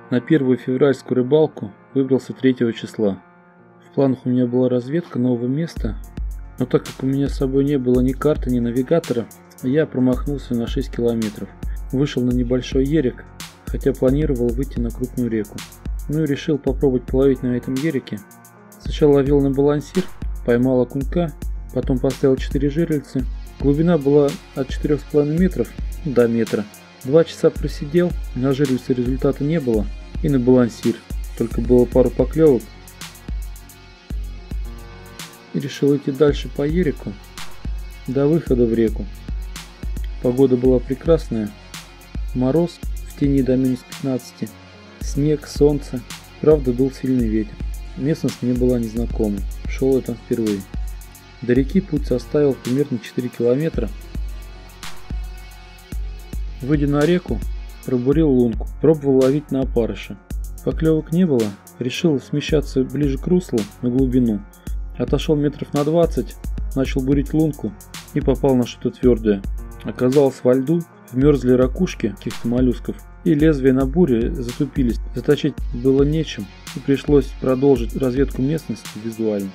На первую февральскую рыбалку выбрался 3 числа. В планах у меня была разведка нового места, но так как у меня с собой не было ни карты, ни навигатора, я промахнулся на 6 километров. Вышел на небольшой ерик, хотя планировал выйти на крупную реку. Ну и решил попробовать половить на этом ерике. Сначала ловил на балансир, поймал окунька, потом поставил 4 жерлицы. Глубина была от 4,5 метров до метра. 2 часа просидел, на жерлице результата не было, и на балансир, только было пару поклевок. И решил идти дальше по ерику, до выхода в реку. Погода была прекрасная, мороз в тени до -15, снег, солнце, правда дул сильный ветер. Местность мне была незнакома, шел я там впервые. До реки путь составил примерно 4 километра. Выйдя на реку, пробурил лунку, пробовал ловить на опарыша. Поклевок не было, решил смещаться ближе к руслу на глубину. Отошел метров на 20, начал бурить лунку и попал на что-то твердое. Оказалось, во льду вмерзли ракушки каких-то моллюсков, и лезвия на буре затупились. Заточить было нечем, и пришлось продолжить разведку местности визуально.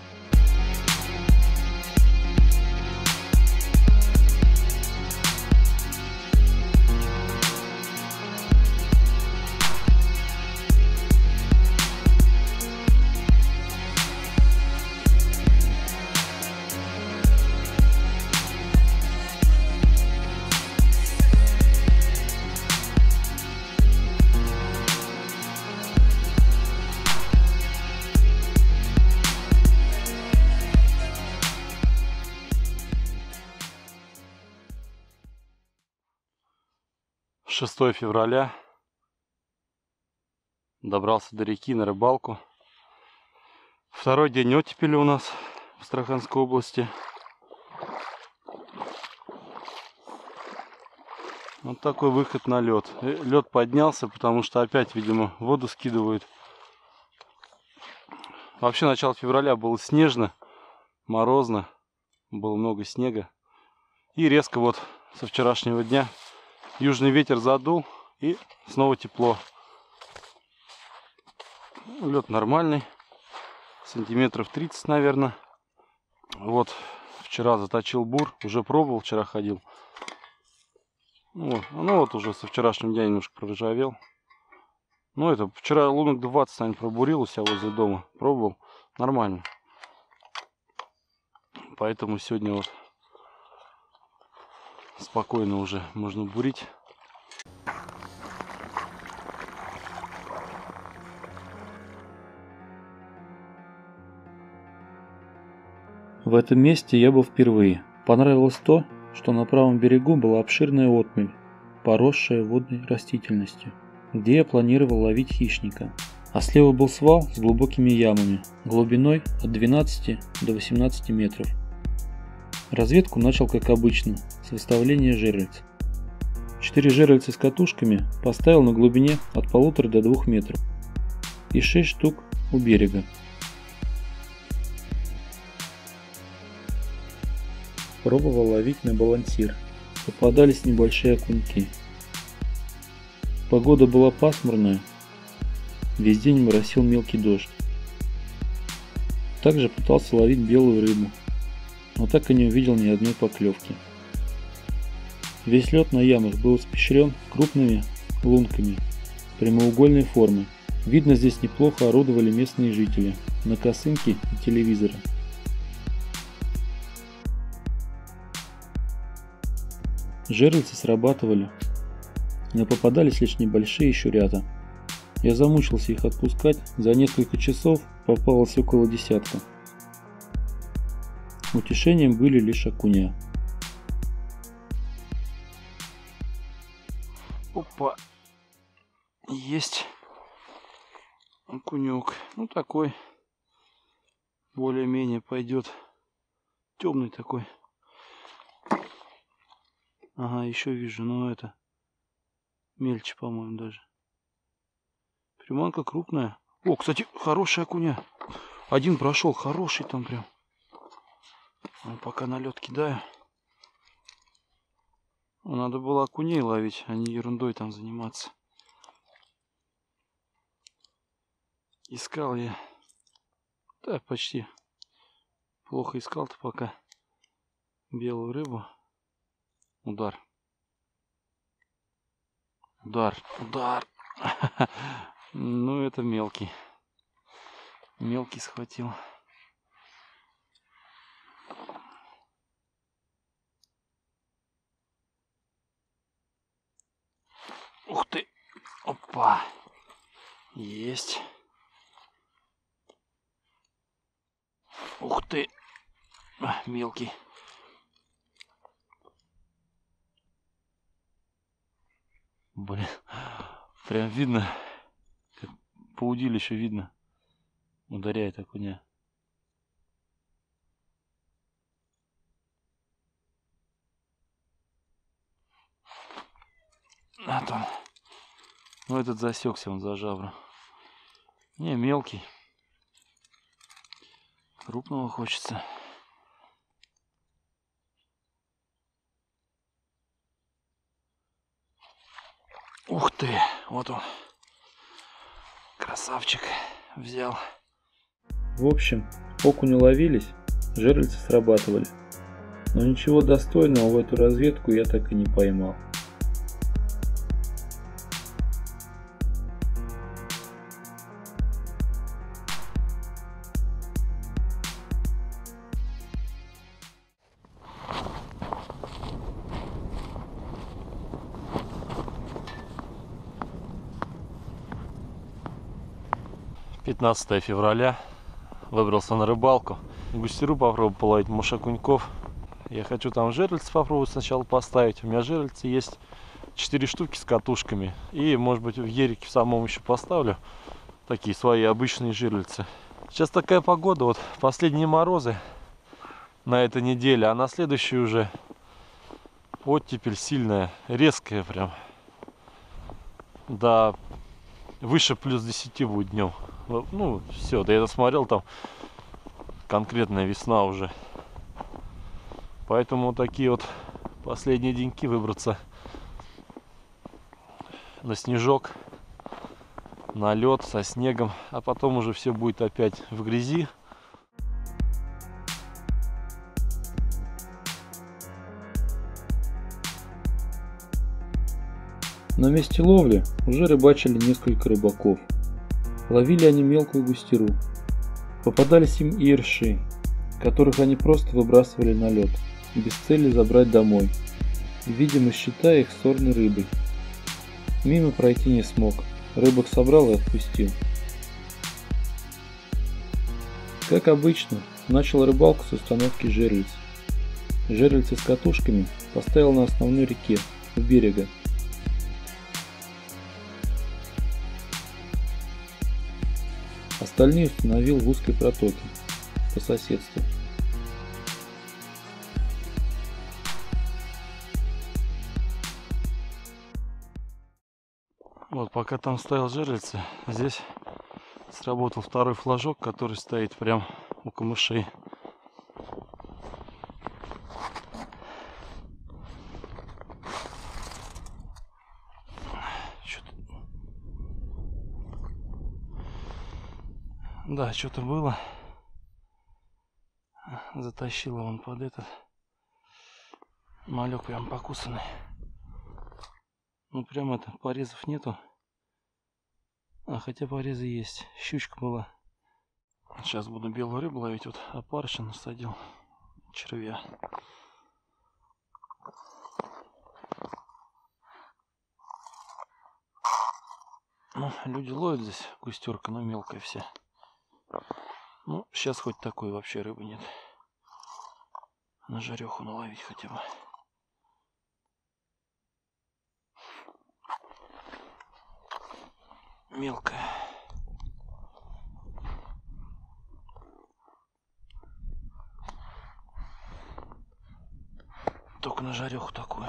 Шестое февраля. Добрался до реки на рыбалку. Второй день оттепели у нас в Астраханской области. Вот такой выход на лед. Лед поднялся, потому что опять, видимо, воду скидывают. Вообще, начало февраля было снежно, морозно, было много снега. И резко вот со вчерашнего дня южный ветер задул, и снова тепло. Лед нормальный, сантиметров 30, наверное. Вот, вчера заточил бур, уже пробовал, вчера ходил. Ну вот уже со вчерашнего дня немножко проржавел. Ну это, вчера лунок 20, наверное, пробурил у себя возле дома, пробовал, нормально. Поэтому сегодня вот спокойно уже можно бурить. В этом месте я был впервые. Понравилось то, что на правом берегу была обширная отмель, поросшая водной растительностью, где я планировал ловить хищника. А слева был свал с глубокими ямами, глубиной от 12 до 18 метров. Разведку начал как обычно, с выставления жерлиц. 4 жерлицы с катушками поставил на глубине от 1,5 до 2 метров и 6 штук у берега. Пробовал ловить на балансир. Попадались небольшие окуньки. Погода была пасмурная. Весь день моросил мелкий дождь. Также пытался ловить белую рыбу, но так и не увидел ни одной поклевки. Весь лед на ямах был испещрен крупными лунками прямоугольной формы. Видно, здесь неплохо орудовали местные жители на косынки и телевизоры. Жерлицы срабатывали, но попадались лишь небольшие щурята. Я замучился их отпускать, за несколько часов попалось около десятка. Утешением были лишь окуня. Опа, есть окунек. Ну такой, более-менее пойдет. Темный такой. Ага, еще вижу, но это мельче, по-моему, даже. Приманка крупная. О, кстати, хорошая окуня. Один прошел, хороший там прям. Пока на лед кидаю. Надо было окуней ловить, а не ерундой там заниматься. Искал я. Так, почти. Плохо искал-то пока. Белую рыбу. Удар. Удар. Удар. Ну, это мелкий. Мелкий схватил. Ух ты. Опа. Есть. Ух ты. Мелкий. Блин. Прям видно. Как по удилищу видно. Ударяет окуня. А там. Ну, этот засекся, он за жабру. Не, мелкий. Крупного хочется. Ух ты, вот он. Красавчик. Взял. В общем, окуни ловились, жерлицы срабатывали. Но ничего достойного в эту разведку я так и не поймал. «15 февраля. Выбрался на рыбалку. Густеру попробую половить мушакуньков. Я хочу там жерлицы попробовать сначала поставить. У меня жерлицы есть 4 штуки с катушками. И, может быть, в ерике в самом еще поставлю такие свои обычные жерлицы. Сейчас такая погода, вот последние морозы на этой неделе, а на следующую уже оттепель сильная, резкая прям. Да, выше плюс 10 будет днем. Ну, все, да я смотрел, там конкретная весна уже. Поэтому вот такие вот последние деньки выбраться на снежок, на лед со снегом, а потом уже все будет опять в грязи. На месте ловли уже рыбачили несколько рыбаков. Ловили они мелкую густеру. Попадались им и ерши, которых они просто выбрасывали на лед, без цели забрать домой, видимо считая их сорной рыбой. Мимо пройти не смог, рыбок собрал и отпустил. Как обычно, начал рыбалку с установки жерлиц. Жерлицы с катушками поставил на основной реке, у берега. Остальные установил в узкой протоке, по соседству. Вот, пока там ставил жерлицы, здесь сработал второй флажок, который стоит прям у камышей. Да, что-то было. Затащило он под этот. Малек прям покусанный. Ну прям это, порезов нету. А хотя порезы есть. Щучка была. Сейчас буду белую рыбу ловить. Вот опарыша насадил. Червя. Ну, люди ловят здесь густерка, но мелкая вся. Ну, сейчас хоть такой вообще рыбы нет. На жареху наловить хотя бы. Мелкая. Только на жареху такую.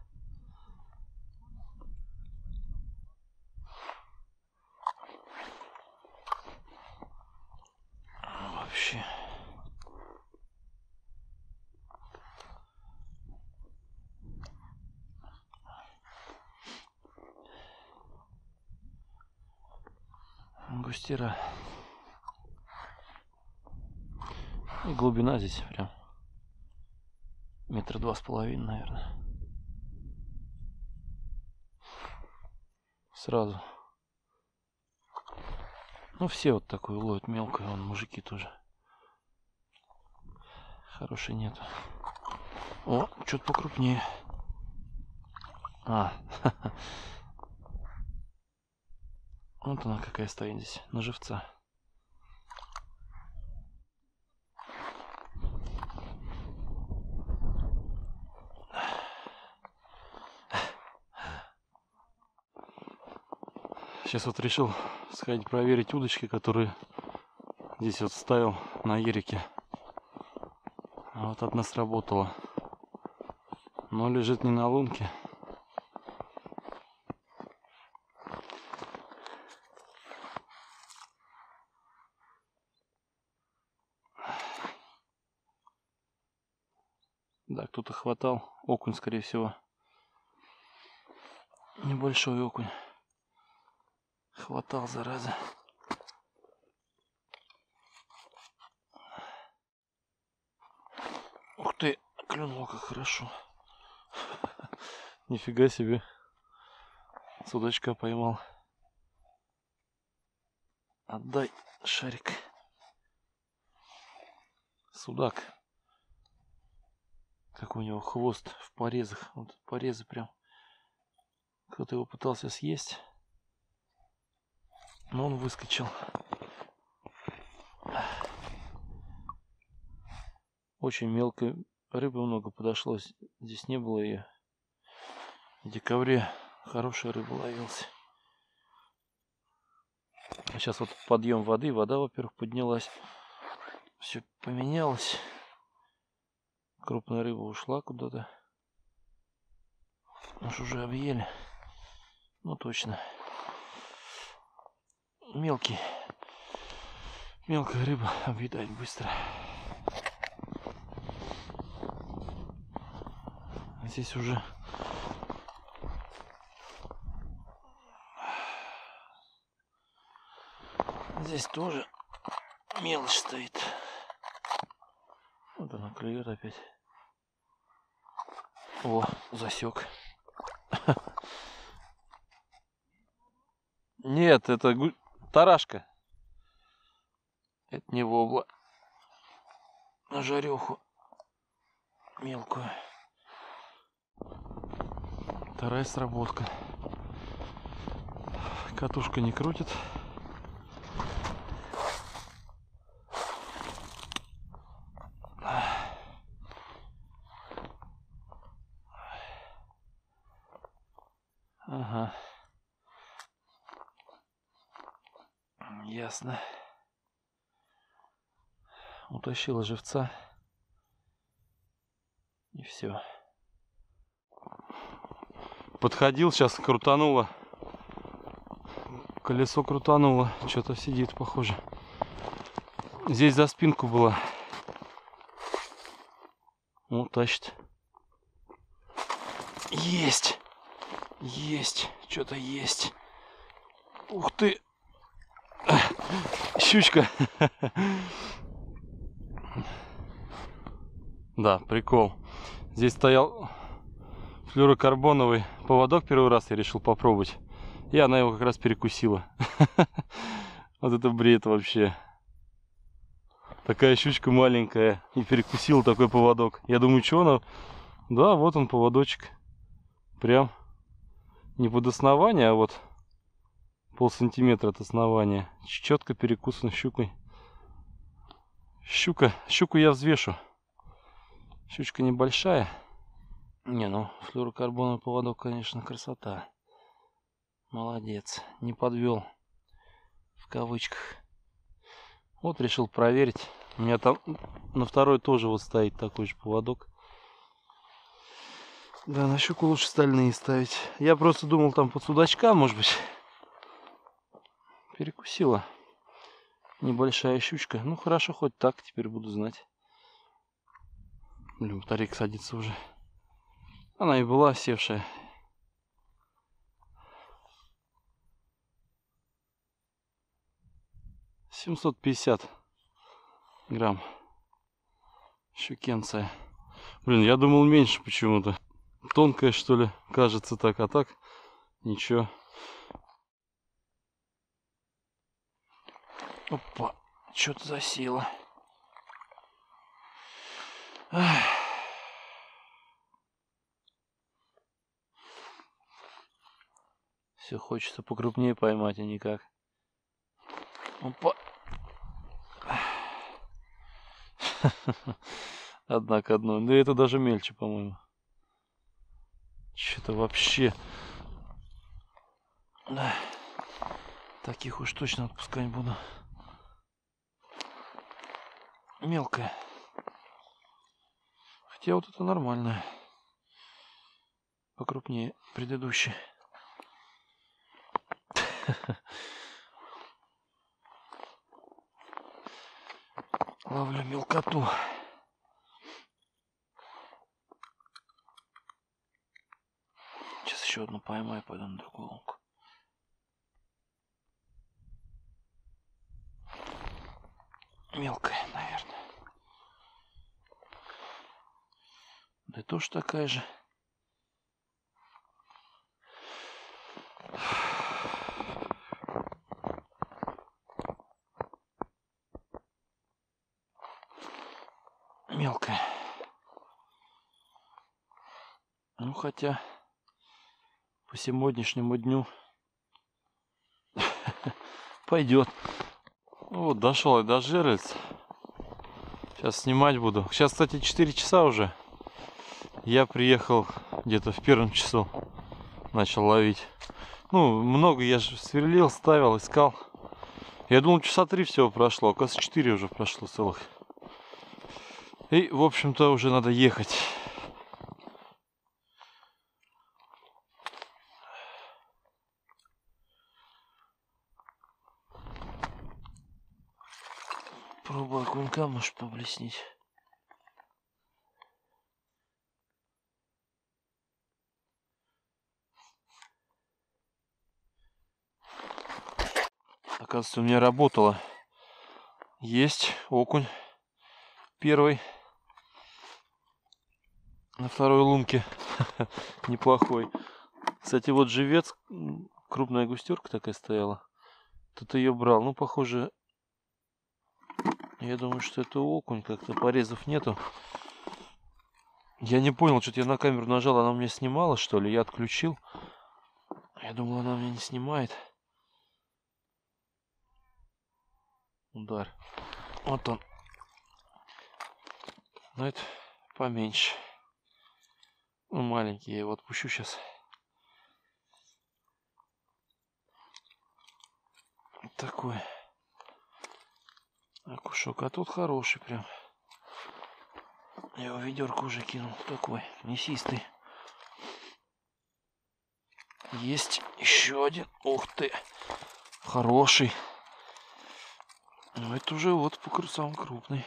Вообще. Густера И глубина здесь прям 2,5 метра, наверное. Сразу. Ну, все вот такую ловят мелкую, вон мужики тоже. Хорошей нету. О, что-то покрупнее. А, вот она какая стоит здесь, на живца. Сейчас вот решил сходить проверить удочки, которые здесь вот ставил на ерике. А вот одна сработала. Но лежит не на лунке. Да, кто-то хватал. Окунь, скорее всего. Небольшой окунь. Хватал, зараза. Ух ты, клюнул как хорошо. Нифига себе. Судачка поймал. Отдай шарик. Судак. Как у него хвост в порезах. Вот порезы прям. Кто-то его пытался съесть. Но он выскочил. Очень мелкой рыбы много подошло. Здесь не было ее. В декабре хорошая рыба ловилась. А сейчас вот подъем воды. Вода, во-первых, поднялась. Все поменялось. Крупная рыба ушла куда-то. Уж уже объели. Ну точно. Мелкая рыба объедает быстро. Здесь уже здесь тоже мелочь стоит. Вот она клюет опять. О, засек. Нет, это тарашка. Это не вобла. На жареху мелкую. Вторая сработка. Катушка не крутит. Ага. Ясно. Утащила живца. И все. Подходил, сейчас крутануло. Колесо крутануло. Что-то сидит, похоже. Здесь за спинку было. Ну, тащит. Есть! Есть! Что-то есть. Ух ты! Щучка! Да, прикол. Здесь стоял флюорокарбоновый поводок, первый раз я решил попробовать. И она его как раз перекусила. Вот это бред вообще. Такая щучка маленькая и перекусила такой поводок. Я думаю, что она... Да, вот он поводочек. Прям не под основание, а вот полсантиметра от основания. Четко перекусан щукой. Щуку я взвешу. Щучка небольшая. Не, ну флюорокарбоновый поводок, конечно, красота. Молодец. Не подвел. В кавычках. Вот решил проверить. У меня там на второй тоже вот стоит такой же поводок. Да, на щуку лучше стальные ставить. Я просто думал, там под судачка, может быть. Перекусила. Небольшая щучка. Ну хорошо, хоть так, теперь буду знать. Блин, батарейка садится уже. Она и была севшая. — 750 грамм. Щукенция. Блин, я думал меньше почему-то. Тонкая, что ли, кажется так, а так ничего. Опа, что-то засело. Все хочется покрупнее поймать, а никак. Опа. Одна к одной. Да это даже мельче, по-моему. Что-то вообще. Таких уж точно отпускать буду. Мелкая. Хотя вот это нормальная. Покрупнее предыдущей. Ловлю мелкоту. Сейчас еще одну поймаю, пойду на другую лунку. Мелкая, наверное. Да и тоже такая же. Мелкая. Ну хотя по сегодняшнему дню пойдет. Вот дошел я до жерлиц. Сейчас снимать буду. Сейчас, кстати, 4 часа уже. Я приехал где-то в 1 часу. Начал ловить. Ну, много я же сверлил, ставил, искал. Я думал, часа 3 всего прошло. Оказывается, 4 уже прошло целых. И, в общем-то, уже надо ехать. Пробую окунька, может, поблеснить. Оказывается, у меня работало. Есть окунь первый. На второй лунке. Неплохой. Кстати, вот живец, крупная густерка такая стояла. Тут ее брал. Ну, похоже, я думаю, что это окунь. Как-то порезов нету. Я не понял, что-то я на камеру нажал, она у меня снимала, что ли? Я отключил. Я думал, она меня не снимает. Удар. Вот он. Но это поменьше. Ну, маленький. Я его отпущу сейчас. Такой окушок. А тут хороший прям. Я его в ведерко уже кинул. Такой мясистый. Есть еще один. Ух ты. Хороший. Ну это уже вот по самый крупный.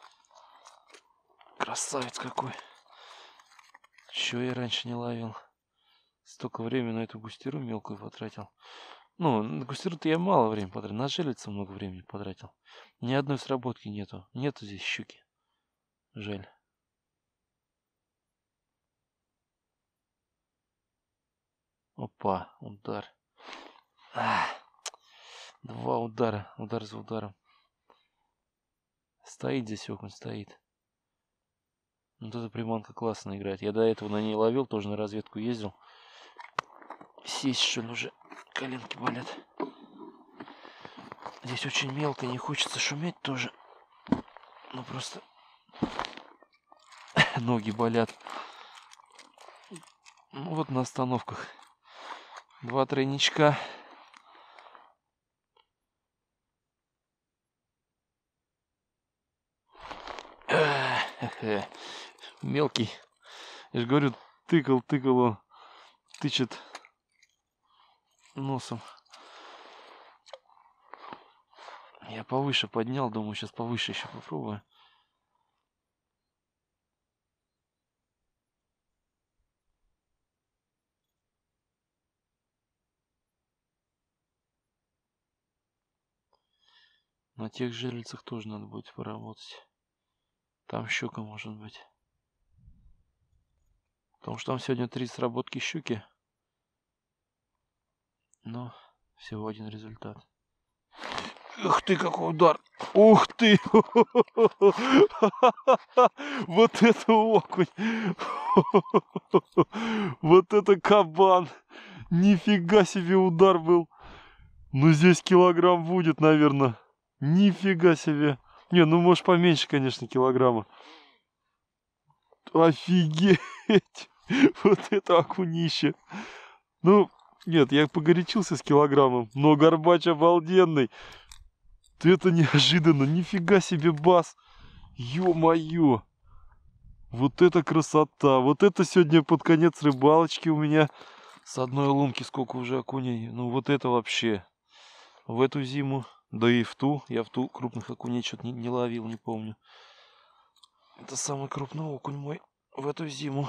Красавец какой. Чего я раньше не ловил. Столько времени на эту густеру мелкую потратил. Ну, на густеру-то я мало времени потратил. На жерлице много времени потратил. Ни одной сработки нету. Нету здесь щуки. Жаль. Опа, удар. Два удара. Удар за ударом. Стоит здесь окунь, стоит. Вот эта приманка классно играет. Я до этого на ней ловил, тоже на разведку ездил. Сесть, что ли, уже коленки болят. Здесь очень мелко, не хочется шуметь тоже. Ну просто ноги болят. Ну вот на остановках. 2 тройничка. Мелкий. Я же говорю, тыкал его. Тычет носом. Я повыше поднял, думаю, сейчас повыше еще попробую. На тех жерлицах тоже надо будет поработать. Там щука может быть. Потому что там сегодня 3 сработки щуки. Но всего 1 результат. Ух ты, какой удар! Ух ты! Вот это окунь! Вот это кабан! Нифига себе удар был! Ну здесь килограмм будет, наверное. Нифига себе! Не, ну может поменьше, конечно, килограмма. Офигеть! Вот это окунище! Ну, нет, я погорячился с килограммом, но горбач обалденный. Это неожиданно, нифига себе бас. Ё-моё. Вот это красота. Вот это сегодня под конец рыбалочки у меня. С одной лунки сколько уже окуней. Ну вот это вообще. В эту зиму, да и в ту. Я в ту крупных окуней что-то не ловил, не помню. Это самый крупный окунь мой в эту зиму.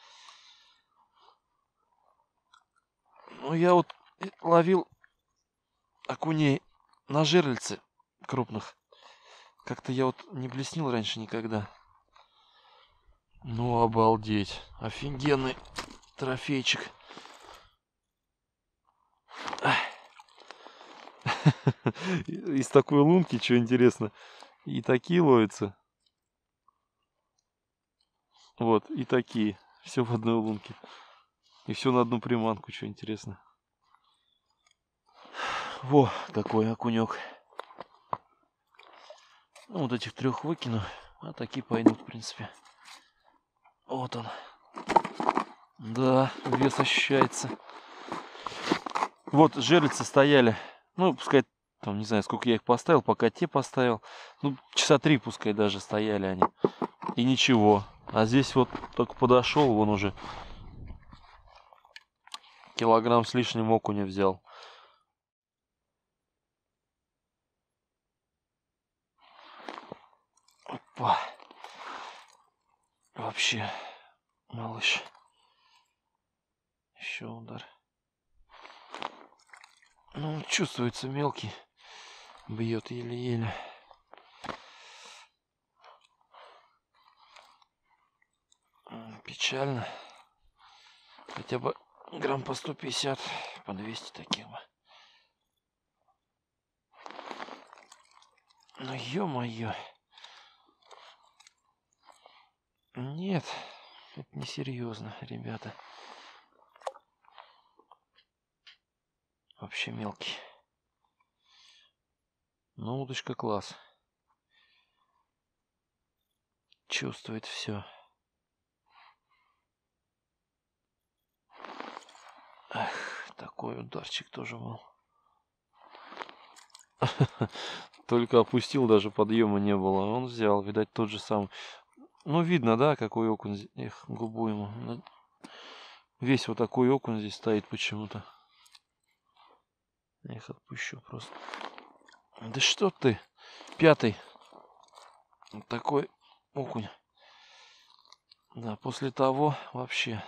Ну я вот ловил окуней на жерлице крупных. Как-то я вот не блеснил раньше никогда. Ну, обалдеть. Офигенный трофейчик. Из такой лунки, что интересно, и такие ловятся. Вот, и такие. Все в одной лунке. И все на одну приманку, что интересно. Во, какой окунек. Ну, вот этих 3 выкину, а такие пойдут, в принципе. Вот он. Да, вес ощущается. Вот жерлицы стояли. Ну, пускай, там, не знаю, сколько я их поставил, пока те поставил. Ну, часа 3 пускай даже стояли они. И ничего. А здесь вот только подошел, вон уже килограмм с лишним окуня взял. Опа. Вообще, малыш. Еще удар. Ну, чувствуется мелкий. Бьет еле-еле. Печально. Хотя бы грамм по 150, по 200 таких бы. Ну, ё-моё. Нет, это несерьезно, ребята. Вообще мелкий. Ну, удочка класс. Чувствует все. Эх, такой ударчик тоже был. Только опустил, даже подъема не было. Он взял, видать, тот же самый. Ну, видно, да, какой окунь здесь. Эх, губу ему. Весь вот такой окунь здесь стоит почему-то. Я их отпущу просто. Да что ты? 5-й. Вот такой окунь. Да, после того вообще.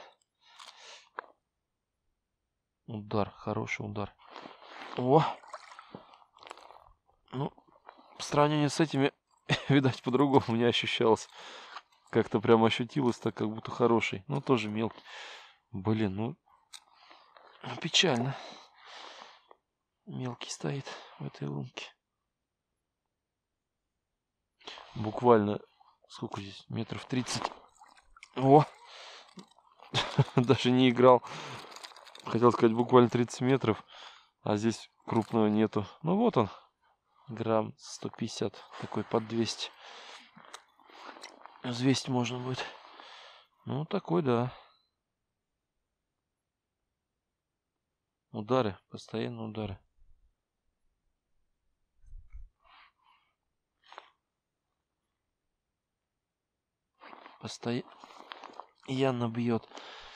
Удар, хороший удар. О! Ну, в сравнении с этими, видать, по-другому у меня ощущалось. Как-то прям ощутилось так, как будто хороший. Ну, тоже мелкий. Блин, ну печально. Мелкий стоит в этой лунке. Буквально, сколько здесь? Метров 30. О! Даже не играл. Хотел сказать, буквально 30 метров. А здесь крупного нету. Ну, вот он. Грамм 150. Такой под 200. Взвесить можно будет. Ну, такой, да. Удары. Постоянно удары. Постоянно бьет.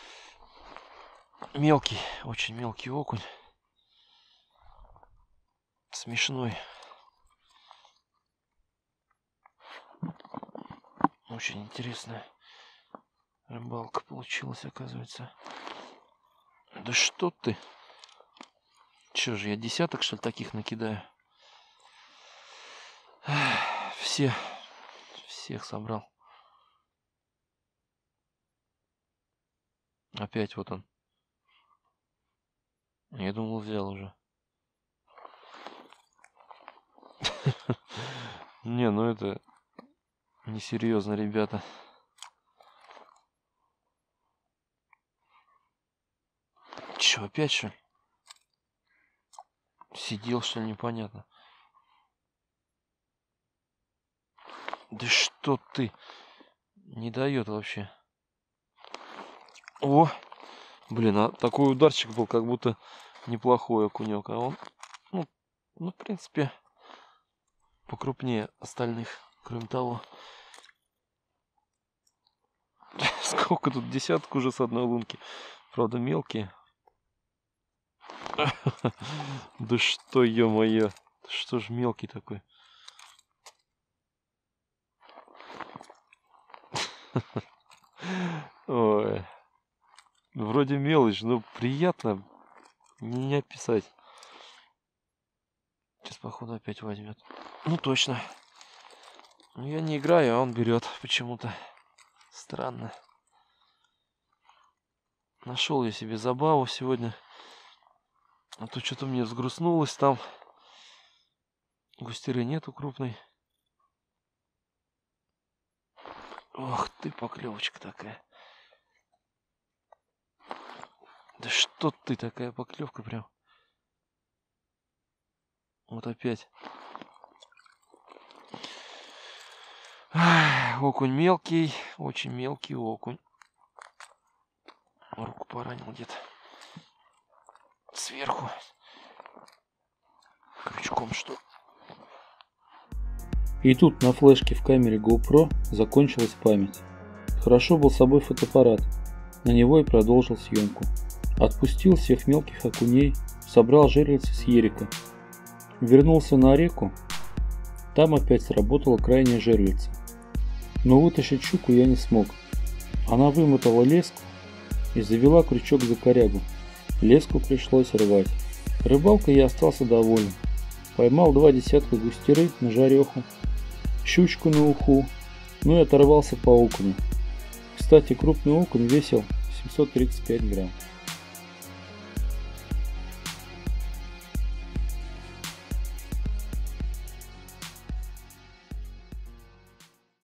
Мелкий. Очень мелкий окунь. Смешной. Очень интересная рыбалка получилась, оказывается. Да что ты? Че же, я десяток, что ли, таких накидаю? Всех собрал. Опять вот он. Я думал, взял уже. Не, ну это несерьезно, ребята. Че, опять что ли? Сидел, что ли, непонятно. Да что ты? Не дает вообще. О! Блин, а такой ударчик был, как будто неплохой окунек. А он, ну, в принципе, покрупнее остальных. Кроме того, сколько тут, десяток уже с одной лунки. Правда, мелкие. Да что, ё-моё. Что ж мелкий такой? Ой. Вроде мелочь, но приятно не описать. Сейчас, походу, опять возьмет. Ну, точно. Я не играю, а он берет почему-то. Странно. Нашел я себе забаву сегодня. А то что-то мне взгрустнулось там. Густеры нету крупной. Ох ты, поклевочка такая. Да что ты, такая поклевка прям. Вот опять. Ах, окунь мелкий, очень мелкий окунь. Руку поранил где-то. Сверху. Крючком что? И тут на флешке в камере GoPro закончилась память. Хорошо был с собой фотоаппарат. На него и продолжил съемку. Отпустил всех мелких окуней, собрал жерлицы с ерика. Вернулся на реку. Там опять сработала крайняя жерлица. Но вытащить щуку я не смог. Она вымотала леску и завела крючок за корягу. Леску пришлось рвать. Рыбалкой я остался доволен. Поймал 2 десятка густеры на жареху, щучку на уху, ну и оторвался по окуню. Кстати, крупный окунь весил 735 грамм.